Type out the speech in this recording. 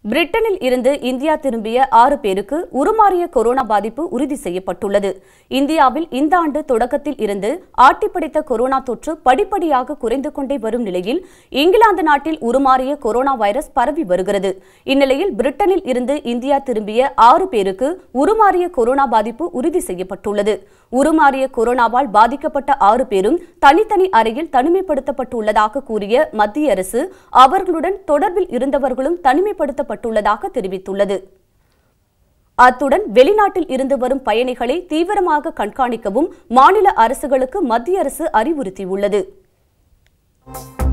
பிரிட்டனில் இருந்து இந்தியா திரும்பிய 6 பேருக்கு உருமாறிய கொரோனா பாதிப்பு உறுதி செய்யப்பட்டுள்ளது. இந்தியாவில் இந்த ஆண்டு தொடக்கத்தில் இருந்து ஆட்டிப்படைத்த கொரோனா தொற்று படிப்படியாக குறைந்து கொண்டே வரும் நிலையில் இங்கிலாந்து நாட்டில் உருமாறிய கொரோனா வைரஸ் பரவி வருகிறது. இந்நிலையில் பிரிட்டனில் இருந்து இந்தியா திரும்பிய 6 பேருக்கு உருமாறிய கொரோனா பாதிப்பு உறுதி செய்யப்பட்டுள்ளது. உருமாறிய கொரோனாவால் பாதிக்கப்பட்ட 6 பேரும் தனித்தனி அறையில் தனிமைப்படுத்தப்பட்டுள்ளதாக கூறிய மத்திய அரசு அவர்களுடன் தொடர்பில் இருந்தவர்களும் தனிமைப்படுத்தப்பட்டுள்ளதாக தெரிவித்துள்ளது. அத்துடன் வெளிநாட்டில் இருந்து வரும் பயணிகளை தீவிரமாக கண்காணிக்கவும் மாநில அரசுகளுக்கு மத்திய அரசு அறிவுறுத்தியுள்ளது.